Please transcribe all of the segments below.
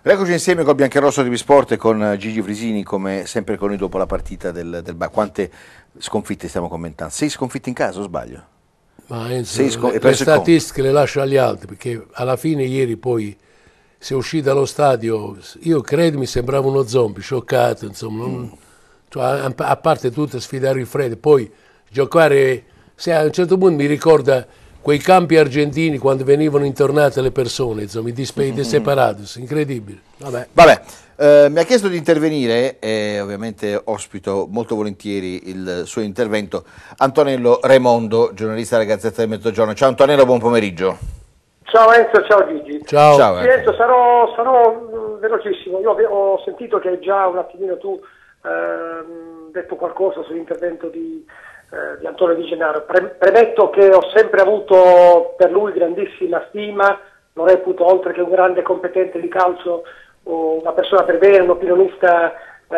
Eccoci insieme col Biancherosso di Sport e con Gigi Frisini, come sempre con noi dopo la partita del Quante sconfitte stiamo commentando? 6 sconfitte in casa, o sbaglio? Ma Enzo, le statistiche le lascio agli altri, perché alla fine ieri poi si è uscito dallo stadio, io credo mi sembrava uno zombie, scioccato, insomma, cioè, a parte tutto sfidare il freddo, poi giocare, se a un certo punto mi ricorda quei campi argentini quando venivano intornate le persone, insomma, i separados, incredibile. Vabbè, mi ha chiesto di intervenire e ovviamente ospito molto volentieri il suo intervento Antonello Raimondo, giornalista della Gazzetta del Mezzogiorno. Ciao Antonello, buon pomeriggio. Ciao Enzo, ciao Gigi. Ciao. Ciao sì, Enzo, sarò velocissimo. Io ho sentito che già un attimino tu detto qualcosa sull'intervento di Antonio Di Gennaro. Premetto che ho sempre avuto per lui grandissima stima, lo reputo oltre che un grande competente di calcio, una persona per bene, un opinionista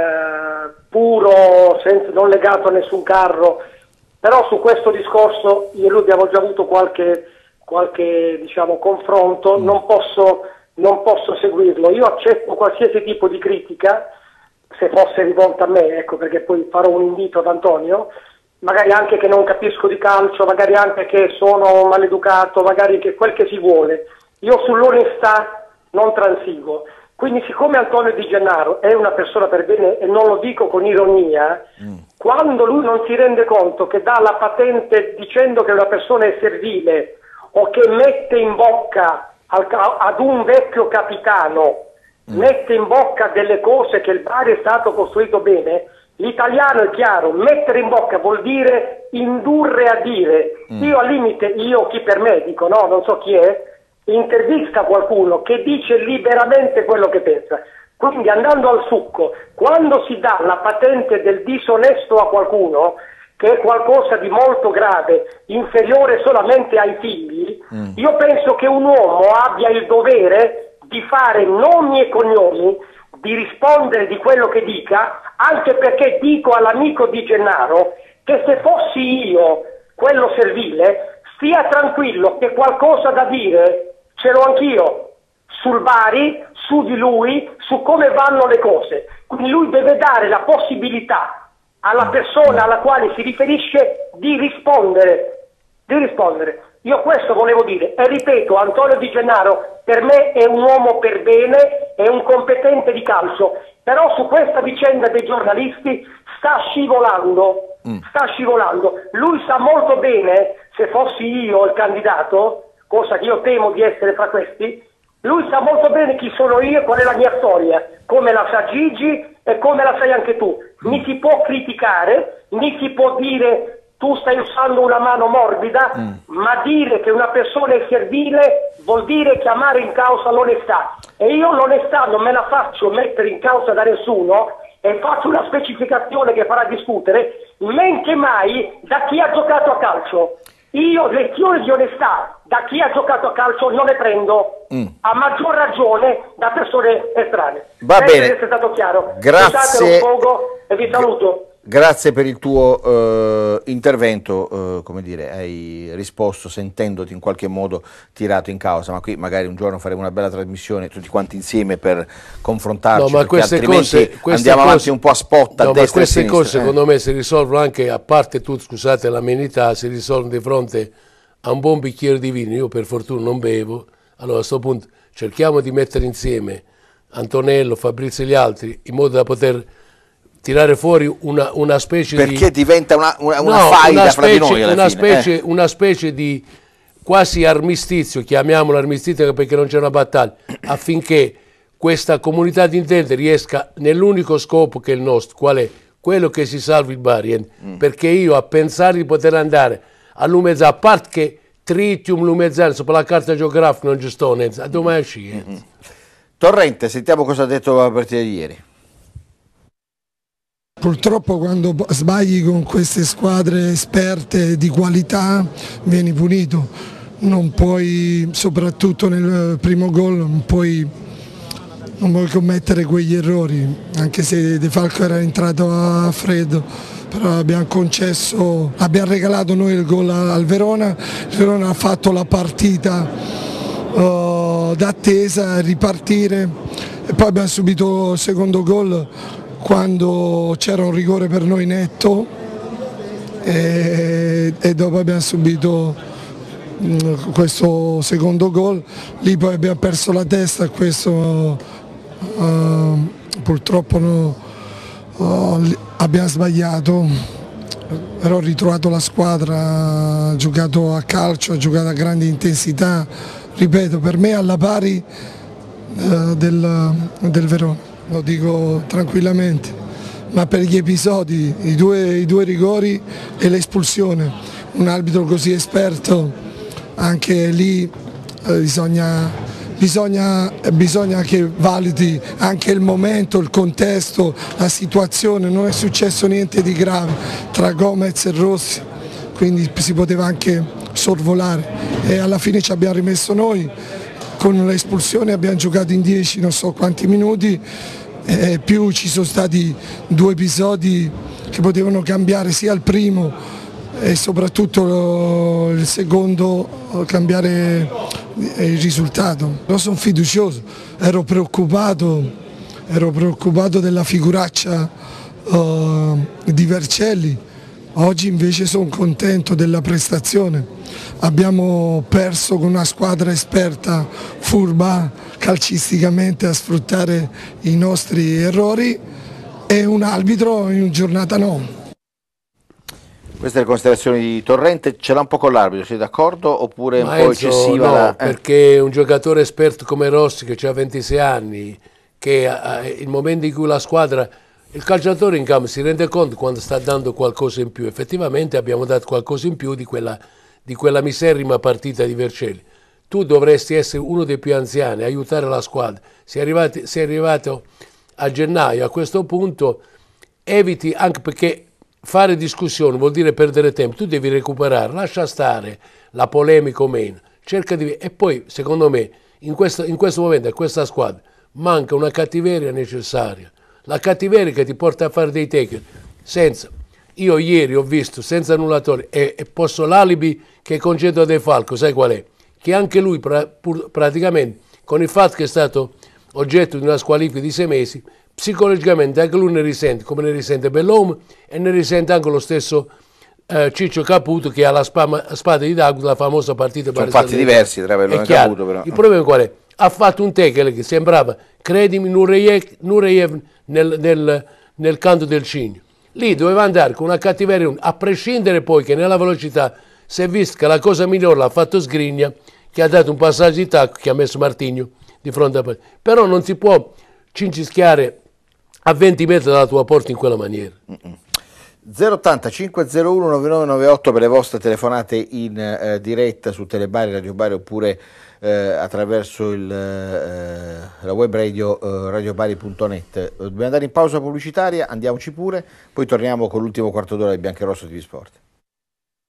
puro, non legato a nessun carro, però su questo discorso io e lui abbiamo già avuto qualche diciamo confronto, non posso seguirlo. Io accetto qualsiasi tipo di critica, se fosse rivolta a me, ecco, perché poi farò un invito ad Antonio, magari anche che non capisco di calcio, magari anche che sono maleducato, magari che quel che si vuole. Io sull'onestà non transigo. Quindi siccome Antonio Di Gennaro è una persona per bene, e non lo dico con ironia, quando lui non si rende conto che dà la patente dicendo che una persona è servile o che mette in bocca ad un vecchio capitano, mette in bocca delle cose che il Bari è stato costruito bene, l'italiano è chiaro, mettere in bocca vuol dire indurre a dire. Io al limite, chi per me dico, no, non so chi è, intervista qualcuno che dice liberamente quello che pensa. Quindi andando al succo, quando si dà la patente del disonesto a qualcuno, che è qualcosa di molto grave, inferiore solamente ai figli, io penso che un uomo abbia il dovere di fare nomi e cognomi, di rispondere di quello che dica, anche perché dico all'amico Di Gennaro che se fossi io quello servile, stia tranquillo che qualcosa da dire ce l'ho anch'io sul Bari, su di lui, su come vanno le cose. Quindi lui deve dare la possibilità alla persona alla quale si riferisce di rispondere. Io questo volevo dire, e ripeto, Antonio Di Gennaro per me è un uomo per bene, è un competente di calcio, però su questa vicenda dei giornalisti sta scivolando. Lui sa molto bene, se fossi io il candidato, cosa che io temo di essere fra questi, lui sa molto bene chi sono io e qual è la mia storia, come la sa Gigi e come la sai anche tu. Mi si può criticare, mi si può dire tu stai usando una mano morbida, ma dire che una persona è servile vuol dire chiamare in causa l'onestà. E io l'onestà non me la faccio mettere in causa da nessuno, e faccio una specificazione che farà discutere, men che mai da chi ha giocato a calcio. Io lezioni di onestà da chi ha giocato a calcio non ne prendo, a maggior ragione da persone estranee. Va bene, essere stato chiaro. grazie. Un poco e vi saluto. Grazie per il tuo intervento, come dire, hai risposto sentendoti in qualche modo tirato in causa, ma qui magari un giorno faremo una bella trasmissione tutti quanti insieme per confrontarci, no, ma perché altrimenti andiamo avanti un po' a spot, a destra e a queste sinistra. Cose secondo me si risolvono anche, a parte scusate l'amenità, si risolvono di fronte a un buon bicchiere di vino. Io per fortuna non bevo, allora a questo punto cerchiamo di mettere insieme Antonello, Fabrizio e gli altri in modo da poter tirare fuori una specie perché diventa una no, faida fra di noi alla fine. Una specie di quasi armistizio, chiamiamolo armistizio perché non c'è una battaglia, affinché questa comunità di intenti riesca nell'unico scopo che è il nostro, qual è? Quello che si salvi il Bari, perché io a pensare di poter andare a Lumezzana, a parte che Tritium, Lumezzana, sopra la carta geografica non ci sto, a domani uscire. Torrente, sentiamo cosa ha detto la partita di ieri. Purtroppo quando sbagli con queste squadre esperte di qualità vieni punito, non puoi, soprattutto nel primo gol, non puoi commettere quegli errori, anche se De Falco era entrato a freddo, però abbiamo regalato noi il gol al Verona, il Verona ha fatto la partita d'attesa, ripartire. e poi abbiamo subito il secondo gol quando c'era un rigore per noi netto e dopo abbiamo subito questo secondo gol, lì poi abbiamo perso la testa e questo purtroppo abbiamo sbagliato, però ho ritrovato la squadra, ha giocato a calcio, ha giocato a grande intensità, ripeto, per me alla pari del Verona, lo dico tranquillamente, ma per gli episodi, i due rigori e l'espulsione, un arbitro così esperto, anche lì bisogna che valuti anche il momento, il contesto, la situazione, non è successo niente di grave tra Gomez e Rossi, quindi si poteva anche sorvolare e alla fine ci abbiamo rimesso noi, con l'espulsione abbiamo giocato in 10 non so quanti minuti, più ci sono stati due episodi che potevano cambiare sia il primo e soprattutto il secondo, cambiare il risultato. Io sono fiducioso, ero preoccupato della figuraccia di Vercelli, oggi invece sono contento della prestazione. Abbiamo perso con una squadra esperta, furba calcisticamente a sfruttare i nostri errori e un arbitro in giornata no. Queste le considerazioni di Torrente, ce l'ha un po' con l'arbitro, sei d'accordo oppure è un po' eccessiva? No, perché un giocatore esperto come Rossi che ha 26 anni, che il momento in cui la squadra, il calciatore in campo si rende conto quando sta dando qualcosa in più, effettivamente abbiamo dato qualcosa in più di quella miserrima partita di Vercelli. Tu dovresti essere uno dei più anziani, aiutare la squadra, sei arrivato a gennaio, a questo punto eviti, anche perché fare discussione vuol dire perdere tempo, tu devi recuperare, lascia stare la polemica o meno, cerca di... E poi, secondo me, in questo momento a questa squadra manca una cattiveria necessaria, la cattiveria che ti porta a fare dei tackle senza... Io ieri ho visto, senza annullatore, e posso l'alibi che concedo De Falco, sai qual è? Che anche lui praticamente, con il fatto che è stato oggetto di una squalifica di 6 mesi, psicologicamente anche lui ne risente, come ne risente Bellone e ne risente anche lo stesso Ciccio Caputo che ha la spada di Dago, la famosa partita. Sono fatti diversi tra Bellone e Caputo però. Il problema qual è? Ha fatto un tackle che sembrava, credimi, Nureyev nel canto del cigno. Lì doveva andare con una cattiveria, a prescindere poi che nella velocità si è visto che la cosa migliore l'ha fatto Sgrigna, che ha dato un passaggio di tacco che ha messo Martigno di fronte a... Però non si può cincischiare a 20 metri dalla tua porta in quella maniera. 080 501 9998 per le vostre telefonate in diretta su Telebari, Radio Bari oppure attraverso la web radio radiobari.net. Dobbiamo andare in pausa pubblicitaria, andiamoci pure, poi torniamo con l'ultimo quarto d'ora di Biancarosso TV Sport.